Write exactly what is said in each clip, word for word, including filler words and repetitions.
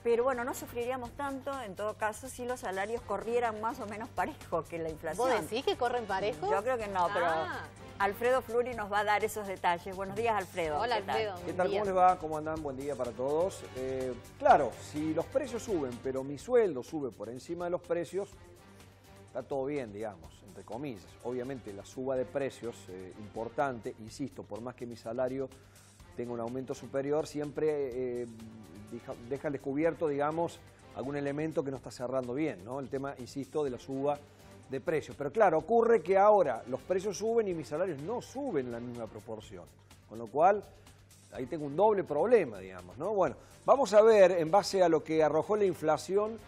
Pero bueno, no sufriríamos tanto, en todo caso, si los salarios corrieran más o menos parejo que la inflación. ¿Vos decís que corren parejo? Yo creo que no, Ah. pero Alfredo Fluri nos va a dar esos detalles. Buenos días, Alfredo. Hola, ¿Qué tal? Alfredo. ¿Qué tal? ¿Cómo les va? ¿Cómo andan? Buen día para todos. Eh, claro, si los precios suben, pero mi sueldo sube por encima de los precios, está todo bien, digamos, entre comillas. Obviamente la suba de precios, eh, importante, insisto, por más que mi salario tenga un aumento superior, siempre eh, deja, deja al descubierto, digamos, algún elemento que no está cerrando bien, ¿no? El tema, insisto, de la suba de precios. Pero claro, ocurre que ahora los precios suben y mis salarios no suben en la misma proporción. Con lo cual, ahí tengo un doble problema, digamos, ¿no? Bueno, vamos a ver, en base a lo que arrojó la inflación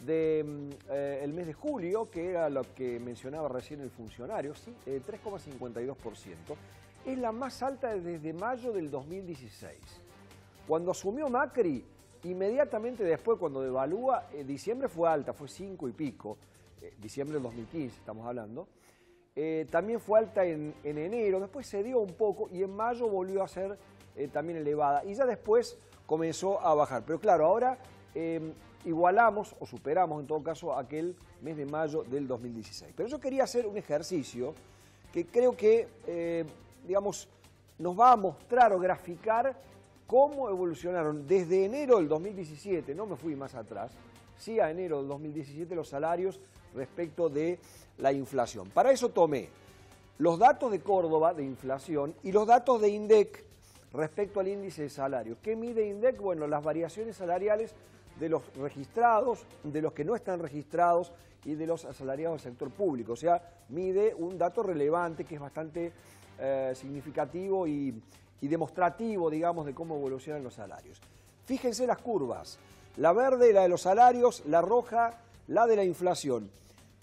del de, eh, mes de julio, que era lo que mencionaba recién el funcionario, ¿sí? eh, tres coma cincuenta y dos por ciento. Es la más alta desde mayo del dos mil dieciséis. Cuando asumió Macri, inmediatamente después, cuando devalúa, eh, diciembre fue alta, fue cinco y pico, eh, diciembre del dos mil quince estamos hablando. Eh, también fue alta en, en enero, después se dio un poco y en mayo volvió a ser eh, también elevada y ya después comenzó a bajar. Pero claro, ahora eh, igualamos o superamos en todo caso aquel mes de mayo del dos mil dieciséis. Pero yo quería hacer un ejercicio que creo que, eh, digamos, nos va a mostrar o graficar cómo evolucionaron desde enero del dos mil diecisiete, no me fui más atrás, sí a enero del dos mil diecisiete los salarios respecto de la inflación. Para eso tomé los datos de Córdoba de inflación y los datos de INDEC respecto al índice de salarios. ¿Qué mide INDEC? Bueno, las variaciones salariales de los registrados, de los que no están registrados y de los asalariados del sector público. O sea, mide un dato relevante que es bastante eh, significativo y, y demostrativo, digamos, de cómo evolucionan los salarios. Fíjense las curvas. La verde, la de los salarios, la roja, la de la inflación.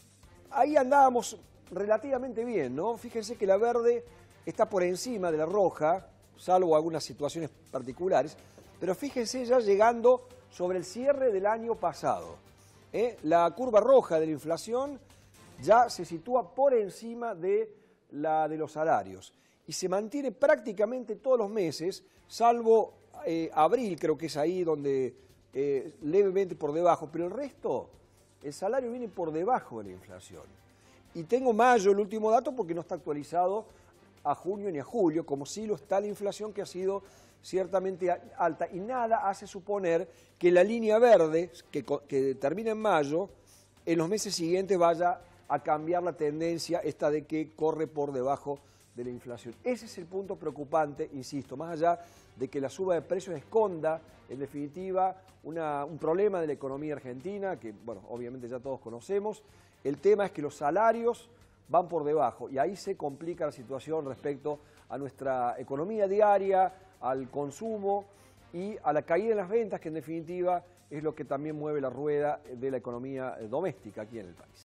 Ahí andábamos relativamente bien, ¿no? Fíjense que la verde está por encima de la roja, salvo algunas situaciones particulares, pero fíjense ya llegando sobre el cierre del año pasado. ¿eh? La curva roja de la inflación ya se sitúa por encima de la de los salarios y se mantiene prácticamente todos los meses, salvo eh, abril, creo que es ahí donde eh, levemente por debajo, pero el resto, el salario viene por debajo de la inflación. Y tengo mayo, el último dato, porque no está actualizado a junio ni a julio, como sí lo está la inflación, que ha sido ciertamente alta. Y nada hace suponer que la línea verde, que, que termina en mayo, en los meses siguientes vaya a cambiar la tendencia esta de que corre por debajo de la inflación. Ese es el punto preocupante, insisto, más allá de que la suba de precios esconda, en definitiva, una, un problema de la economía argentina, que, bueno, obviamente ya todos conocemos. El tema es que los salarios van por debajo y ahí se complica la situación respecto a nuestra economía diaria, al consumo y a la caída en las ventas, que en definitiva es lo que también mueve la rueda de la economía doméstica aquí en el país.